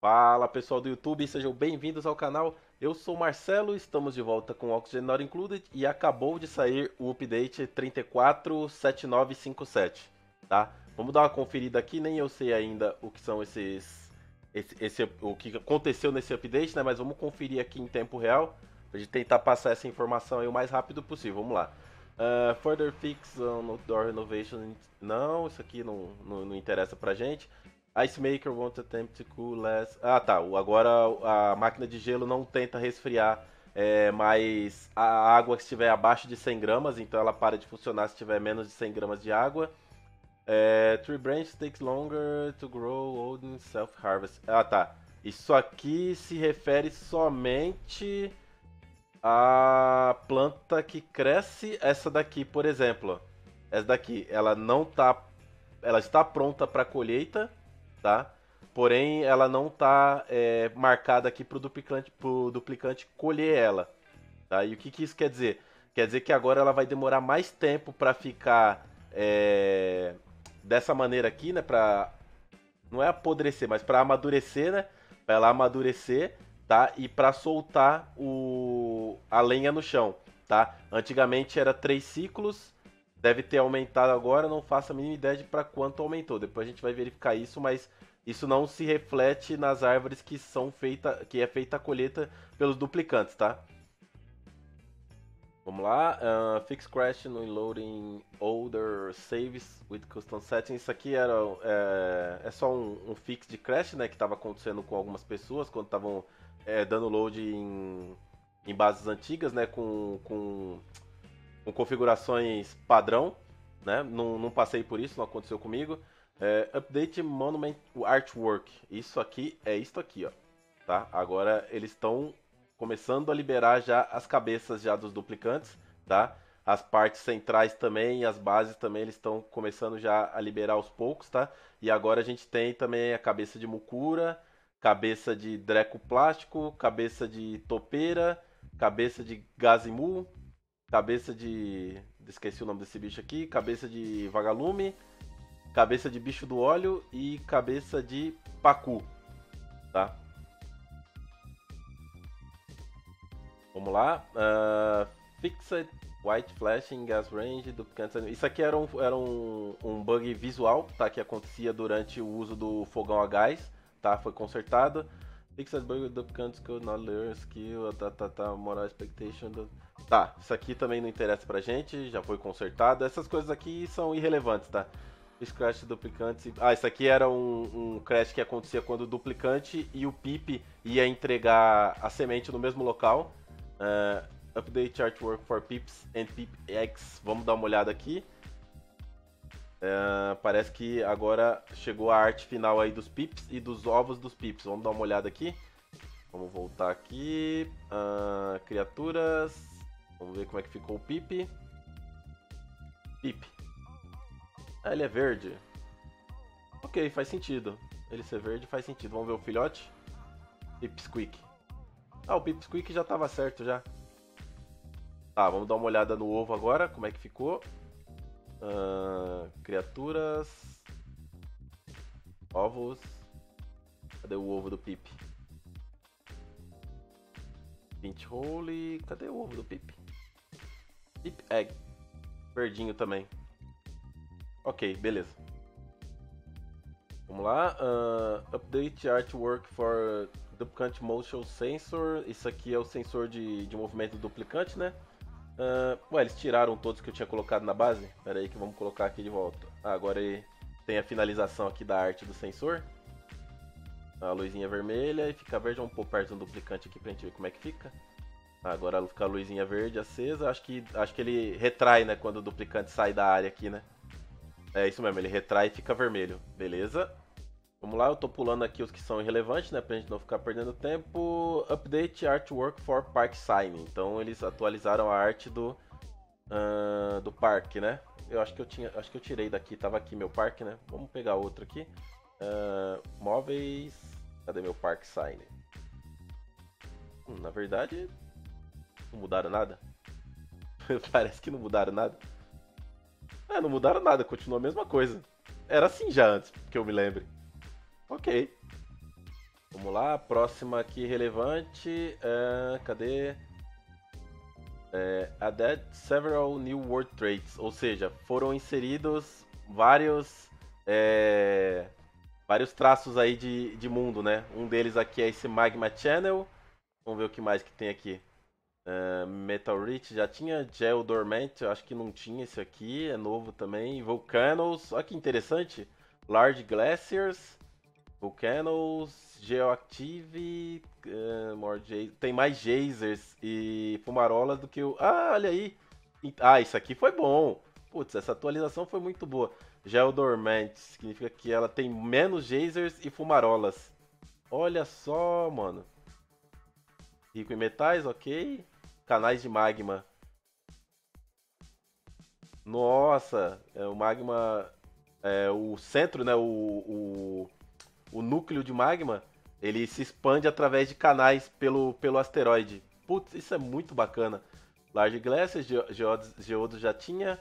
Fala pessoal do YouTube, sejam bem-vindos ao canal. Eu sou o Marcelo, estamos de volta com Oxygen Not Included e acabou de sair o update 347957, tá? Vamos dar uma conferida aqui, nem eu sei ainda o que são o que aconteceu nesse update, né? Mas vamos conferir aqui em tempo real pra gente tentar passar essa informação aí o mais rápido possível. Vamos lá. Further fix on outdoor renovation. Não, isso aqui não interessa pra gente. Ice Maker won't attempt to cool less. Ah, tá. Agora a máquina de gelo não tenta resfriar, mas a água que estiver abaixo de 100 gramas, então ela para de funcionar se tiver menos de 100 gramas de água. Tree branch takes longer to grow old in self-harvest. Ah, tá. Isso aqui se refere somente à planta que cresce. Essa daqui, por exemplo. Essa daqui, ela não tá. Ela está pronta para colheita, tá? Porém, ela não está marcada aqui para o duplicante colher ela, tá? E o que, que isso quer dizer? Quer dizer que agora ela vai demorar mais tempo para ficar dessa maneira aqui, né? Não é apodrecer, mas para amadurecer, né? Para ela amadurecer, tá? E para soltar a lenha no chão, tá? Antigamente era 3 ciclos. Deve ter aumentado agora, não faço a mínima ideia de para quanto aumentou. Depois a gente vai verificar isso, mas isso não se reflete nas árvores que é feita a colheita pelos duplicantes, tá? Vamos lá. Fix crash no loading older saves with custom settings. Isso aqui é só um fix de crash, né? Que estava acontecendo com algumas pessoas quando estavam dando load em bases antigas, né? Com configurações padrão, né? Não passei por isso, não aconteceu comigo. Update Monument Artwork. Isso aqui é isto aqui, ó. Tá? Agora eles estão começando a liberar já as cabeças já dos duplicantes, tá? As partes centrais também, as bases também, eles estão começando já a liberar aos poucos, tá? E agora a gente tem também a cabeça de Mukura, cabeça de Dreco Plástico, cabeça de Topeira, cabeça de Gazimu, cabeça de. Esqueci o nome desse bicho aqui. Cabeça de vagalume. Cabeça de bicho do óleo. E cabeça de pacu. Tá? Vamos lá. Fixed White Flashing Gas Range. Isso aqui era um bug visual, tá? Que acontecia durante o uso do fogão a gás. Tá? Foi consertado. Fixed bug duplicantes could not learn skill. Moral expectation. Tá, isso aqui também não interessa pra gente, já foi consertado. Essas coisas aqui são irrelevantes, tá? Esse crash de duplicantes. Ah, isso aqui era um crash que acontecia quando o duplicante e o Pip ia entregar a semente no mesmo local. Update artwork for Pips and Pip X. Vamos dar uma olhada aqui. Parece que agora chegou a arte final aí dos Pips e dos ovos dos Pips. Vamos dar uma olhada aqui. Vamos voltar aqui. Criaturas. Vamos ver como é que ficou o Pip. Pip. Ah, ele é verde. Ok, faz sentido. Ele ser verde faz sentido. Vamos ver o filhote. Pipsqueak. Ah, o Pipsqueak já estava certo já. Tá, vamos dar uma olhada no ovo agora. Como é que ficou. Criaturas. Ovos. Cadê o ovo do Pip? Pinchhole. Cadê o ovo do Pip? Pip Egg. Verdinho também. Ok, beleza. Vamos lá. Update Artwork for Duplicante Motion Sensor. Isso aqui é o sensor de movimento do duplicante, né? Ué, eles tiraram todos que eu tinha colocado na base? Pera aí que vamos colocar aqui de volta. Agora tem a finalização aqui da arte do sensor. A luzinha vermelha e fica verde. Vamos pôr perto do duplicante aqui pra gente ver como é que fica. Agora fica a luzinha verde acesa. Acho que ele retrai, né? Quando o duplicante sai da área aqui, né? É isso mesmo, ele retrai e fica vermelho. Beleza. Vamos lá, eu tô pulando aqui os que são irrelevantes, né? Pra gente não ficar perdendo tempo. Update Artwork for Park Sign. Então eles atualizaram a arte do parque, né? Acho que eu tirei daqui, tava aqui meu parque, né? Vamos pegar outro aqui. Móveis. Cadê meu Park Sign? Na verdade, não mudaram nada. Parece que não mudaram nada. Não mudaram nada, continua a mesma coisa. Era assim já antes, que eu me lembre. Ok. Vamos lá, próxima aqui relevante. Cadê? Added several new word traits, ou seja, foram inseridos é, vários traços aí de mundo, né? Um deles aqui é esse Magma Channel. Vamos ver o que mais que tem aqui. Metal Rich já tinha, Gel Dormant, eu acho que não tinha esse aqui, é novo também. Volcanoes, olha que interessante. Large Glaciers, Volcanoes, Geoactive, tem mais geysers e fumarolas do que o... Ah, olha aí! Ah, isso aqui foi bom! Putz, essa atualização foi muito boa. Geodormant significa que ela tem menos geysers e fumarolas. Olha só, mano. Rico em metais, ok. Canais de magma. Nossa, o magma... o centro, né? O núcleo de magma, ele se expande através de canais pelo asteroide. Putz, isso é muito bacana. Large Glaciers, Geodos já tinha.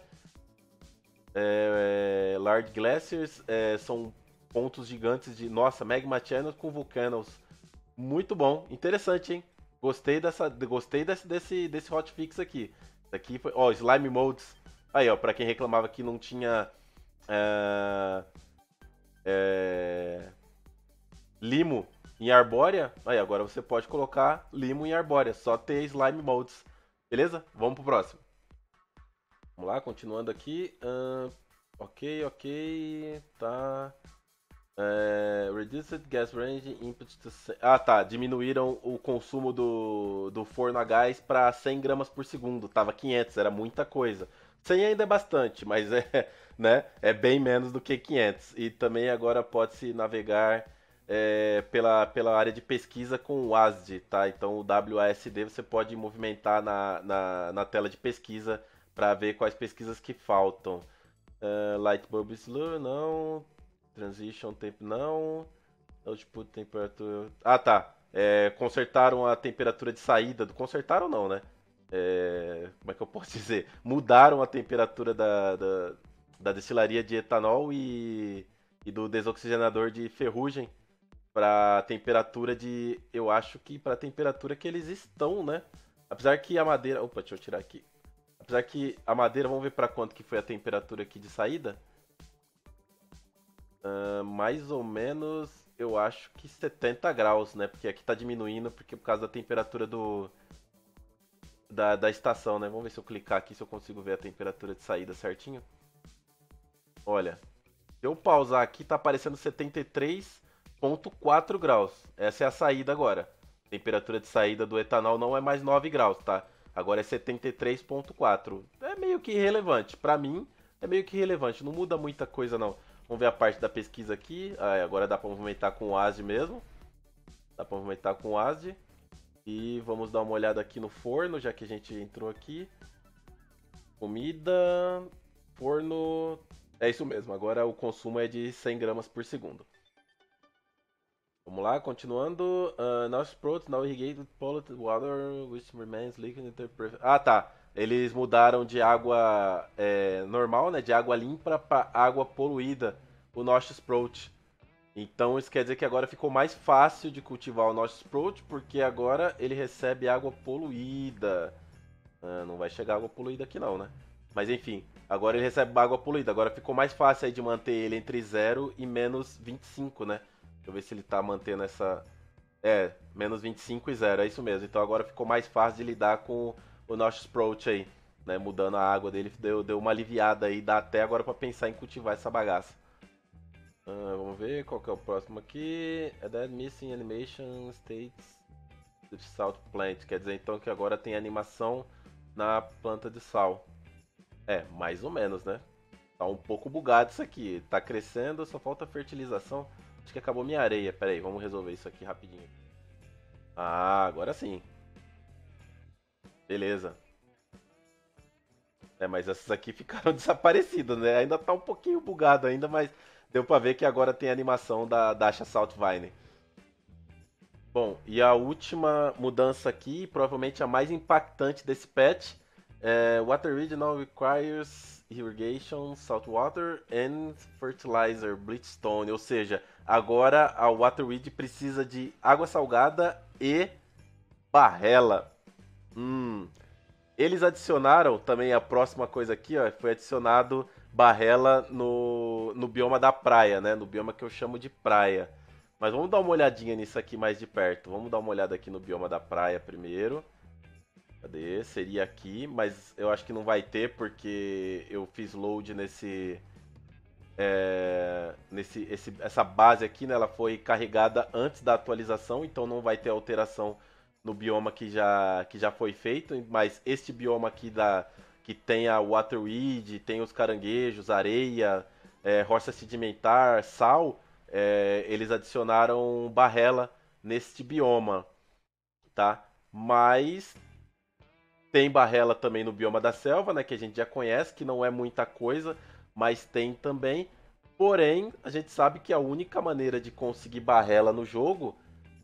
Large Glaciers são pontos gigantes de... Nossa, Magma Channels com Volcanoes. Muito bom, interessante, hein? Gostei desse hotfix aqui. Isso aqui foi... Ó, Slime Modes. Aí, ó, pra quem reclamava que não tinha... é, é, Limo em Arbórea, aí agora você pode colocar Limo em Arbórea, só ter Slime Modes. Beleza? Vamos pro próximo. Vamos lá, continuando aqui. Ok, tá. Reduced gas range input to... Ah, tá. Diminuíram o consumo do forno a gás para 100 gramas por segundo. Tava 500, era muita coisa. 100 ainda é bastante, mas né, é bem menos do que 500. E também agora pode-se navegar pela área de pesquisa com o WASD, tá? Então o WASD você pode movimentar na tela de pesquisa para ver quais pesquisas que faltam. Light bulb slow, não. Transition tempo, não. Output temperatura. Ah, tá. Consertaram a temperatura de saída. Consertaram não, né? Como é que eu posso dizer? Mudaram a temperatura da destilaria de etanol e do desoxigenador de ferrugem para temperatura de. Eu acho que para temperatura que eles estão, né? Apesar que a madeira. Opa, deixa eu tirar aqui. Apesar que a madeira, vamos ver para quanto que foi a temperatura aqui de saída. Mais ou menos, eu acho que 70 graus, né? Porque aqui tá diminuindo porque por causa da temperatura da estação, né? Vamos ver se eu clicar aqui se eu consigo ver a temperatura de saída certinho. Olha, se eu pausar aqui, tá aparecendo 73,4 graus. Essa é a saída agora. Temperatura de saída do etanol não é mais 9 graus, tá? Agora é 73,4. É meio que irrelevante. Pra mim, é meio que irrelevante. Não muda muita coisa, não. Vamos ver a parte da pesquisa aqui. Agora dá pra movimentar com o ASD mesmo. Dá pra movimentar com o ASD. E vamos dar uma olhada aqui no forno, já que a gente entrou aqui. Comida, forno... É isso mesmo, agora o consumo é de 100 gramas por segundo. Vamos lá, continuando. Now sprout, now irrigated polluted water, which remains liquid. Ah, tá. Eles mudaram de água normal, né, de água limpa para água poluída, o Nosh Sprout. Então isso quer dizer que agora ficou mais fácil de cultivar o Nosh Sprout, porque agora ele recebe água poluída. Não vai chegar água poluída aqui não, né? Mas enfim, agora ele recebe água poluída. Agora ficou mais fácil aí de manter ele entre 0 e menos 25, né? Deixa eu ver se ele tá mantendo essa... menos 25 e 0, é isso mesmo. Então agora ficou mais fácil de lidar com o Nosh Sprout aí, né? Mudando a água dele, deu uma aliviada aí. Dá até agora pra pensar em cultivar essa bagaça. Vamos ver qual que é o próximo aqui. Dead Missing Animation States Salt Plant. Quer dizer então que agora tem animação na planta de sal. Mais ou menos, né? Tá um pouco bugado isso aqui. Tá crescendo, só falta fertilização. Acho que acabou minha areia. Pera aí, vamos resolver isso aqui rapidinho. Ah, agora sim. Beleza. Mas essas aqui ficaram desaparecidas, né? Ainda tá um pouquinho bugado ainda, mas deu pra ver que agora tem a animação da Dasha Saltvine. Bom, e a última mudança aqui, provavelmente a mais impactante desse patch, Water Reed now requires irrigation, saltwater and fertilizer, bleachstone. Ou seja, Agora a Waterweed precisa de água salgada e barrela. Eles adicionaram também a próxima coisa aqui, ó, foi adicionado barrela no bioma da praia, né? No bioma que eu chamo de praia. Mas vamos dar uma olhadinha nisso aqui mais de perto. Vamos dar uma olhada aqui no bioma da praia primeiro. Cadê? Seria aqui, mas eu acho que não vai ter porque eu fiz load essa base aqui, né? Ela foi carregada antes da atualização, então não vai ter alteração no bioma que já foi feito, mas este bioma aqui que tem a Waterweed, tem os caranguejos, areia, rocha sedimentar, sal, eles adicionaram barrela neste bioma, tá? Mas tem barrela também no bioma da selva, né, que a gente já conhece, que não é muita coisa, mas tem também. Porém, a gente sabe que a única maneira de conseguir barrela no jogo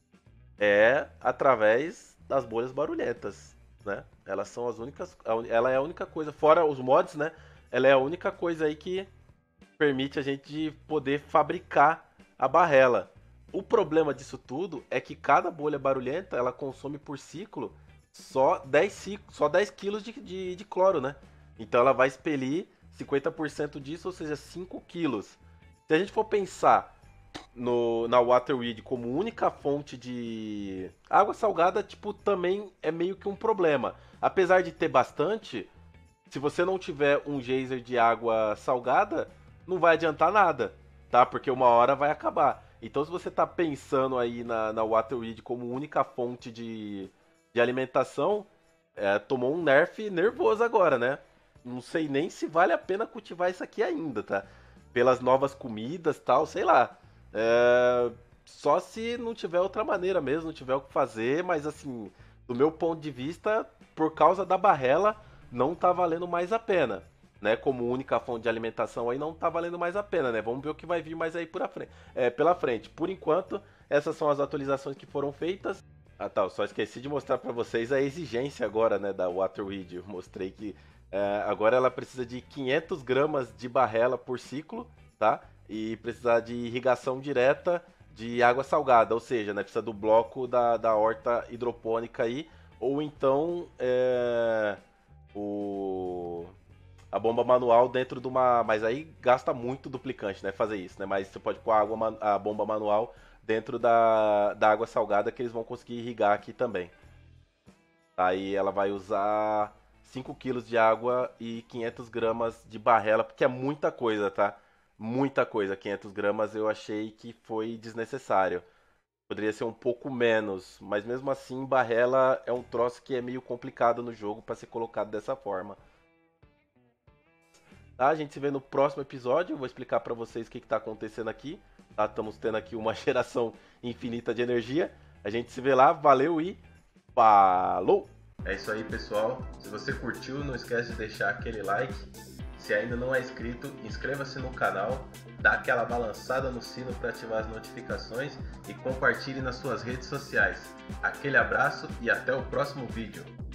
é através das bolhas barulhentas, né? Elas são as únicas, ela é a única coisa, fora os mods, né? Ela é a única coisa aí que permite a gente poder fabricar a barrela. O problema disso tudo é que cada bolha barulhenta ela consome por ciclo só 10 quilos de cloro, né? Então ela vai expelir 50% disso, ou seja, 5 quilos. Se a gente for pensar na Waterweed como única fonte de água salgada, tipo, também é meio que um problema. Apesar de ter bastante, se você não tiver um geyser de água salgada, não vai adiantar nada, tá? Porque uma hora vai acabar. Então, se você tá pensando aí na Waterweed como única fonte de alimentação, tomou um nerf nervoso agora, né? Não sei nem se vale a pena cultivar isso aqui ainda, tá? Pelas novas comidas tal, sei lá. Só se não tiver outra maneira mesmo, não tiver o que fazer, mas assim, do meu ponto de vista, por causa da barrela, não tá valendo mais a pena, né? Como única fonte de alimentação aí não tá valendo mais a pena, né? Vamos ver o que vai vir mais aí pela frente. Por enquanto, essas são as atualizações que foram feitas. Ah tá, eu só esqueci de mostrar para vocês a exigência agora, né, da Waterweed. Eu mostrei que agora ela precisa de 500 gramas de barrela por ciclo, tá? E precisa de irrigação direta de água salgada, ou seja, né, precisa do bloco da horta hidropônica aí, ou então a bomba manual dentro de uma... Mas aí gasta muito duplicante, né, fazer isso, né? Mas você pode pôr a bomba manual dentro da água salgada que eles vão conseguir irrigar aqui também. Aí ela vai usar 5 quilos de água e 500 gramas de barrela, porque é muita coisa, tá? Muita coisa. 500 gramas eu achei que foi desnecessário. Poderia ser um pouco menos, mas mesmo assim, barrela é um troço que é meio complicado no jogo para ser colocado dessa forma. Tá? A gente se vê no próximo episódio. Eu vou explicar para vocês o que está acontecendo aqui. Tá? Estamos tendo aqui uma geração infinita de energia. A gente se vê lá. Valeu e falou! É isso aí, pessoal. Se você curtiu, não esquece de deixar aquele like. Se ainda não é inscrito, inscreva-se no canal, dá aquela balançada no sino para ativar as notificações e compartilhe nas suas redes sociais. Aquele abraço e até o próximo vídeo.